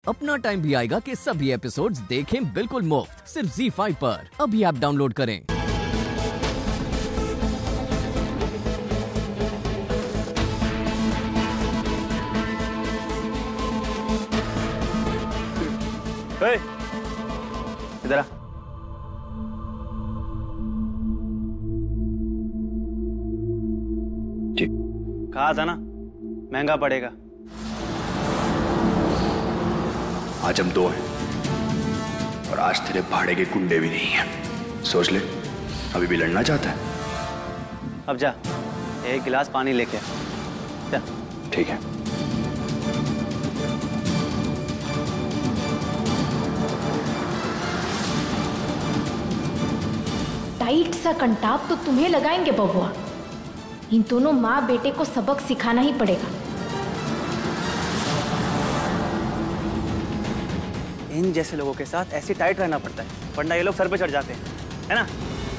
अपना टाइम भी आएगा कि सभी एपिसोड्स देखें बिल्कुल मुफ्त सिर्फ ZEE5 पर। अभी ऐप डाउनलोड करें। इधर आ। ठीक। कहा था ना महंगा पड़ेगा। आज हम दो हैं और आज तेरे भाड़े के गुंडे भी नहीं हैं। सोच ले, अभी भी लड़ना चाहता है? अब जा, एक गिलास पानी लेके आ। जा। ठीक है। टाइट सा कंटाप तो तुम्हें लगाएंगे बबुआ। इन दोनों माँ बेटे को सबक सिखाना ही पड़ेगा। इन जैसे लोगों के साथ ऐसे टाइट रहना पड़ता है, वरना ये लोग सर पे चढ़ जाते हैं, है ना?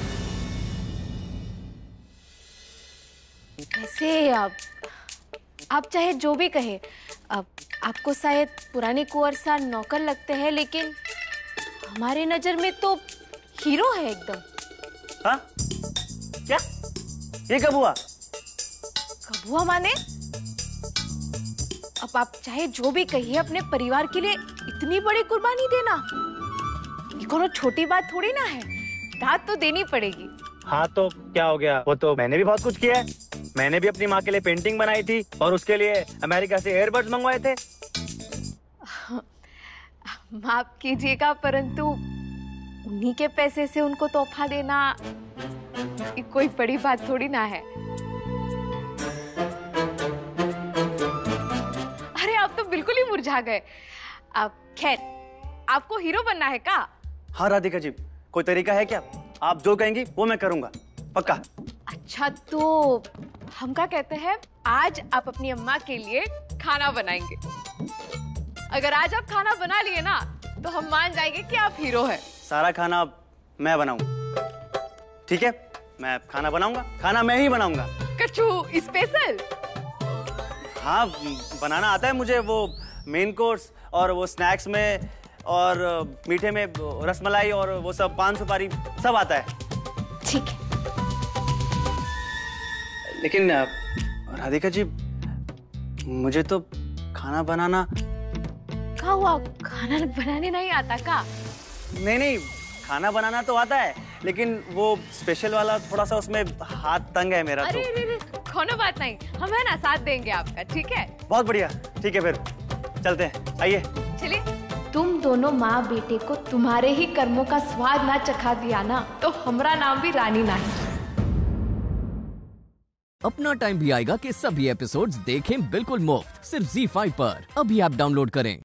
वैसे आप चाहे जो भी कहे, अब आपको शायद पुराने कुंवर सा नौकर लगते हैं, लेकिन हमारे नजर में तो हीरो है एकदम। हाँ? क्या? ये कब हुआ? कब हुआ माने? अब आप चाहे जो भी कहिए, अपने परिवार के लिए इतनी बड़ी कुर्बानी देना ये कोनो छोटी बात थोड़ी ना है। दाद तो देनी पड़ेगी। हाँ तो क्या हो गया? वो तो मैंने भी बहुत कुछ किया है। मैंने भी अपनी माँ के लिए पेंटिंग बनाई थी और उसके लिए अमेरिका से एयरबड्स मंगवाए थे। माफ कीजिएगा, परंतु उन्हीं के पैसे से उनको तोहफा देना ये कोई बड़ी बात थोड़ी ना है। अरे आप तो बिल्कुल ही मुरझा गए। अब खैर, आपको हीरो बनना है का? हाँ राधिका जी, कोई तरीका है क्या? आप जो कहेंगी वो मैं करूंगा, पक्का। अच्छा तो हम क्या कहते हैं, आज आप अपनी अम्मा के लिए खाना बनाएंगे। अगर आज आप खाना बना लिए ना तो हम मान जाएंगे कि आप हीरो हैं। सारा खाना मैं बनाऊंगा, ठीक है? मैं खाना बनाऊंगा, खाना मैं ही बनाऊंगा। कच्चू स्पेशल? हाँ, बनाना आता है मुझे। वो मेन कोर्स और वो स्नैक्स में और मीठे में रसमलाई और वो सब, पान सुपारी सब आता है। ठीक है। लेकिन राधिका जी, मुझे तो खाना बनाना। क्या हुआ, खाना बनाने नहीं आता का? नहीं, खाना बनाना तो आता है, लेकिन वो स्पेशल वाला थोड़ा सा उसमें हाथ तंग है मेरा। अरे कोनो बात नहीं, हम है ना साथ देंगे आपका, ठीक है? बहुत बढ़िया, ठीक है, फिर चलते हैं, आइए। चलिए। तुम दोनों माँ बेटे को तुम्हारे ही कर्मों का स्वाद ना चखा दिया ना तो हमारा नाम भी रानी नहीं। अपना टाइम भी आएगा कि सभी एपिसोड्स देखें बिल्कुल मुफ्त सिर्फ ZEE5 पर। अभी ऐप डाउनलोड करें।